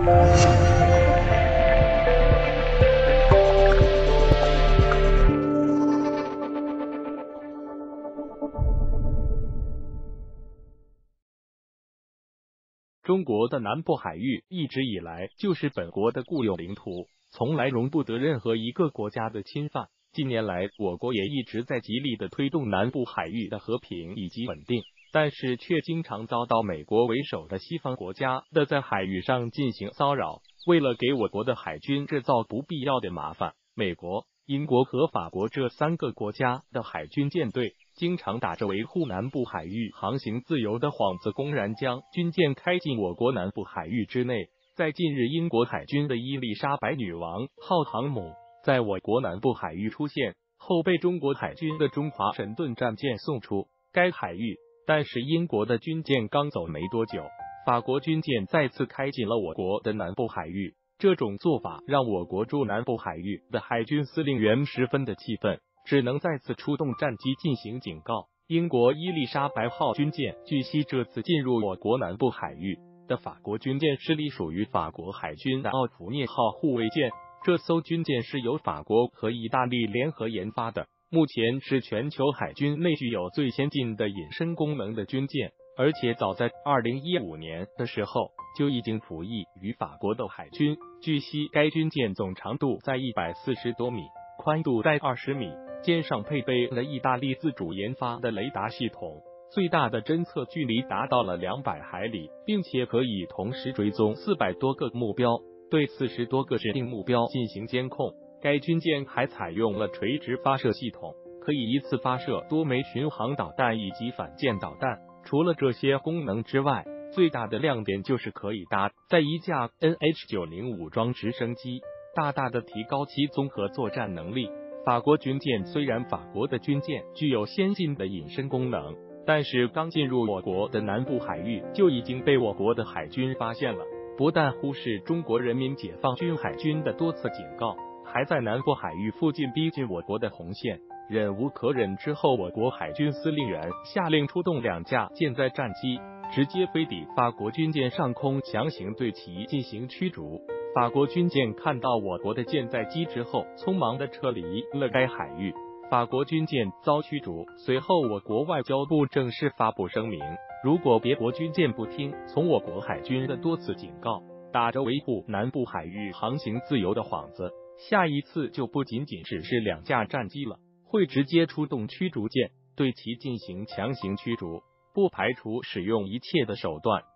中国的南部海域一直以来就是本国的固有领土，从来容不得任何一个国家的侵犯。近年来，我国也一直在极力的推动南部海域的和平以及稳定，但是却经常遭到美国为首的西方国家的在海域上进行骚扰。为了给我国的海军制造不必要的麻烦，美国、英国和法国这3个国家的海军舰队经常打着维护南部海域航行自由的幌子，公然将军舰开进我国南部海域之内。在近日，英国海军的伊丽莎白女王号航母在我国南部海域出现后，被中国海军的中华神盾战舰送出该海域。但是英国的军舰刚走没多久，法国军舰再次开进了我国的南部海域。这种做法让我国驻南部海域的海军司令员十分的气愤，只能再次出动战机进行警告。英国伊丽莎白号军舰据悉，这次进入我国南部海域的法国军舰是隶属于法国海军的奥普涅号护卫舰。这艘军舰是由法国和意大利联合研发的，目前是全球海军内具有最先进的隐身功能的军舰，而且早在2015年的时候就已经服役于法国的海军。据悉，该军舰总长度在140多米，宽度在20米，舰上配备了意大利自主研发的雷达系统，最大的侦测距离达到了200海里，并且可以同时追踪400多个目标，对40多个指定目标进行监控。该军舰还采用了垂直发射系统，可以一次发射多枚巡航导弹以及反舰导弹。除了这些功能之外，最大的亮点就是可以搭载一架 NH-90武装直升机，大大的提高其综合作战能力。法国军舰虽然法国的军舰具有先进的隐身功能，但是刚进入我国的南部海域就已经被我国的海军发现了，不但忽视中国人民解放军海军的多次警告，还在南部海域附近逼近我国的红线。忍无可忍之后，我国海军司令员下令出动2架舰载战机，直接飞抵法国军舰上空，强行对其进行驱逐。法国军舰看到我国的舰载机之后，匆忙地撤离了该海域，法国军舰遭驱逐。随后，我国外交部正式发布声明，如果别国军舰不听从我国海军的多次警告，打着维护南部海域航行自由的幌子，下一次就不仅仅只是2架战机了，会直接出动驱逐舰对其进行强行驱逐，不排除使用一切的手段